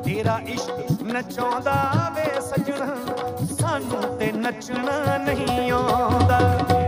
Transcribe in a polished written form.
तेरा इश्क नचाउंदा वे सजना, सानू ते नचना नहीं आउंदा।